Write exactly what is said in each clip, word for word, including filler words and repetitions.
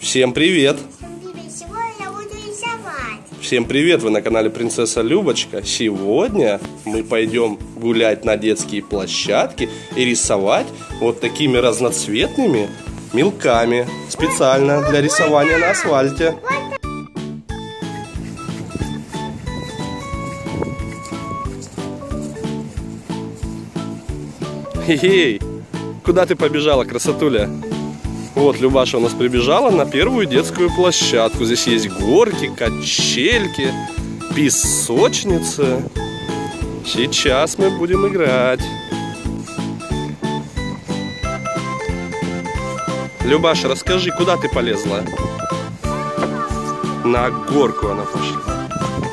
Всем привет! Сегодня я буду рисовать. Всем привет! Вы на канале Принцесса Любочка. Сегодня мы пойдем гулять на детские площадки и рисовать вот такими разноцветными мелками. Специально для рисования на асфальте. Эй, куда ты побежала, красотуля? Вот, Любаша у нас прибежала на первую детскую площадку. Здесь есть горки, качельки, песочница. Сейчас мы будем играть. Любаша, расскажи, куда ты полезла? На горку она пошла.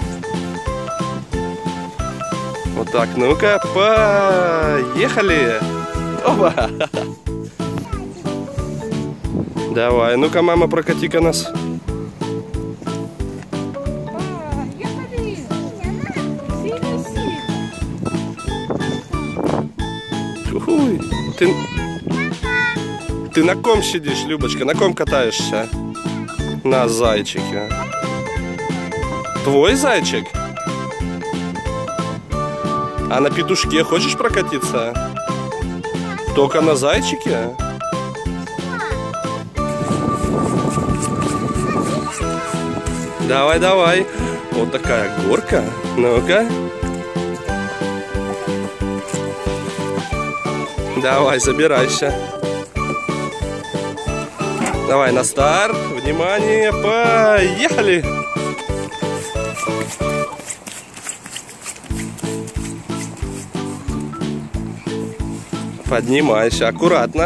Вот так, ну-ка, поехали! Опа! Давай, ну-ка, мама, прокати-ка нас. Ой, ты... ты на ком сидишь, Любочка? На ком катаешься? На зайчике. Твой зайчик? А на петушке хочешь прокатиться? Только на зайчике? Давай, давай. Вот такая горка. Ну-ка. Давай, забирайся. Давай, на старт. Внимание, поехали. Поднимайся, аккуратно.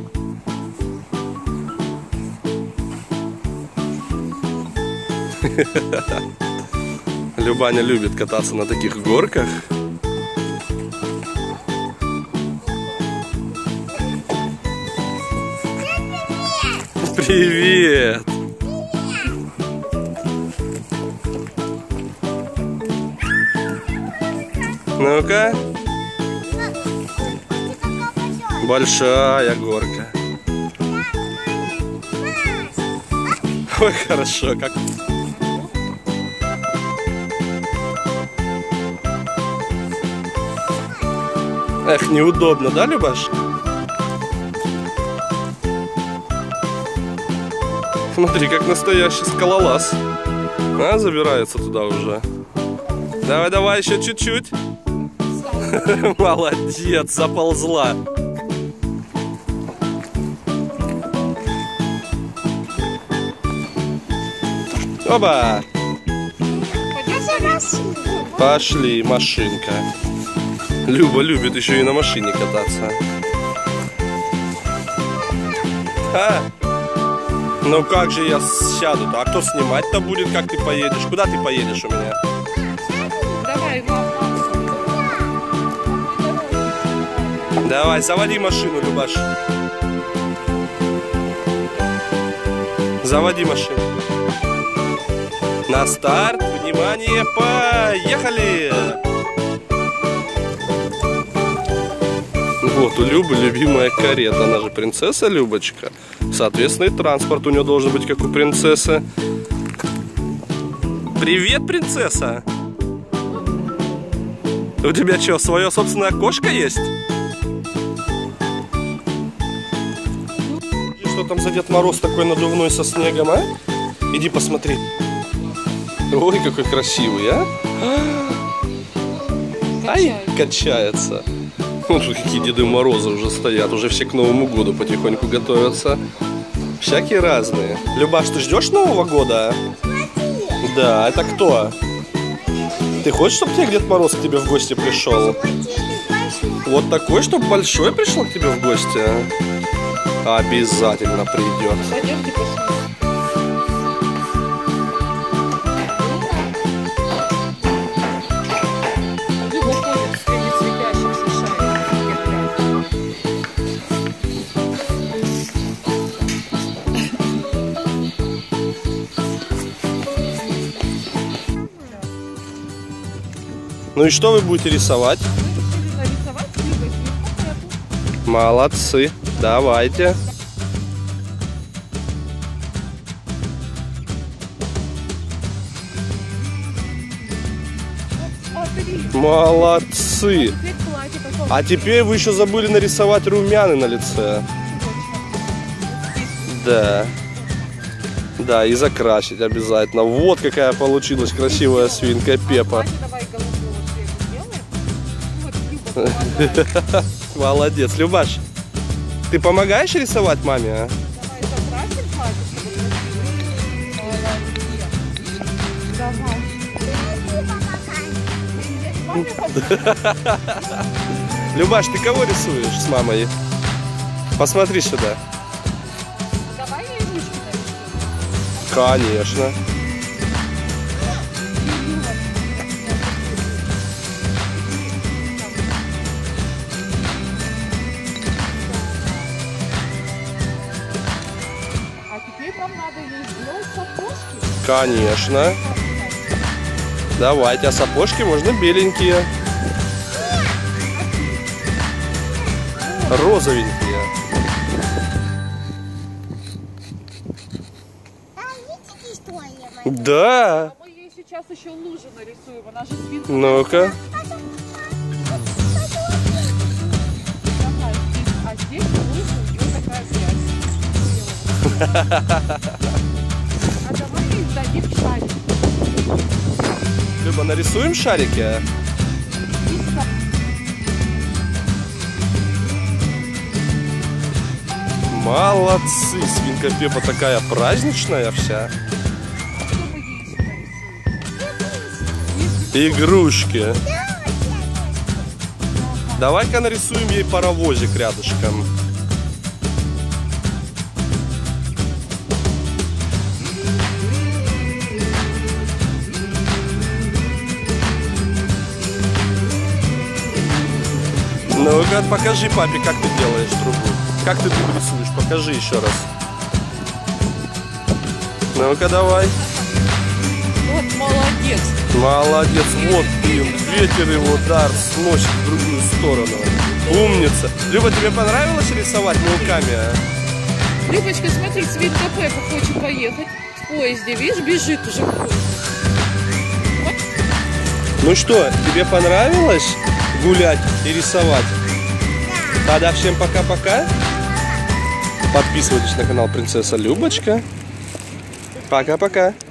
Любаня любит кататься на таких горках. Привет! Ну-ка. Большая горка. Ой, хорошо, как... Эх, неудобно, да, Любаш? Смотри, как настоящий скалолаз. А, забирается туда уже. Давай, давай, еще чуть-чуть. Молодец, заползла. Оба! Пошли, машинка. Люба любит еще и на машине кататься. А? Ну как же я сяду-то? А кто снимать-то будет, как ты поедешь? Куда ты поедешь у меня? Давай, Давай, заводи машину, Любаш. Заводи машину. На старт, внимание, поехали! Вот у Любы любимая карета, она же принцесса Любочка. Соответственно, и транспорт у нее должен быть как у принцессы. Привет, принцесса! У тебя что, свое собственное окошко есть? Что там за Дед Мороз такой надувной со снегом, а? Иди посмотри. Ой, какой красивый, а? Ай, качается. Вот же какие Деды Морозы уже стоят, уже все к Новому году потихоньку готовятся. Всякие разные. Любаш, ты ждешь Нового года? Да, это кто? Ты хочешь, чтобы тебе Дед Мороз к тебе в гости пришел? Вот такой, чтобы большой пришел к тебе в гости? Обязательно придет. пойдемте посмотрим. Ну и что вы будете рисовать? Нарисовать книгой. Молодцы. Давайте. Молодцы. Теперь платье какого? А теперь вы еще забыли нарисовать румяны на лице. Да. Да, и закрасить обязательно. Вот какая получилась красивая свинка Пеппа. Платье давай голубого цвета сделаем. Вот, Люба, помогай. Молодец. Любаш, ты помогаешь рисовать маме, а? Давай закрасим платье, чтобы красиво. Молодец. Давай. Любаш, ты кого рисуешь с мамой? Посмотри сюда. Давай ей ручки нарисуем. Конечно. А теперь нам надо ей сделать сапожки. Конечно. Давайте, а сапожки можно беленькие. Розовенькие. А видите история моя? Да. А мы ей сейчас еще лужи нарисуем. Она же свинка. Ну-ка. Давай, здесь. А здесь лужа, у нее такая грязь. А давай ей дадим шарик. Люба, нарисуем шарики? а? Молодцы, свинка Пеппа такая праздничная вся. Что мы ей еще нарисуем? Игрушки. Давай-ка нарисуем ей паровозик рядышком. Ну-ка, покажи папе, как ты делаешь трубу. Как ты трубу рисуешь? Покажи еще раз. Ну-ка, давай. Вот молодец. Молодец. Вот, блин, ветер его дар сносит в другую сторону. Умница. Люба, тебе понравилось рисовать мелками, а? Любочка, смотри, свинка Пеппа хочет поехать в поезде. Видишь, бежит уже в поезде. Ну что, тебе понравилось гулять и рисовать? Тогда всем пока-пока. Подписывайтесь на канал Принцесса Любочка. Пока-пока.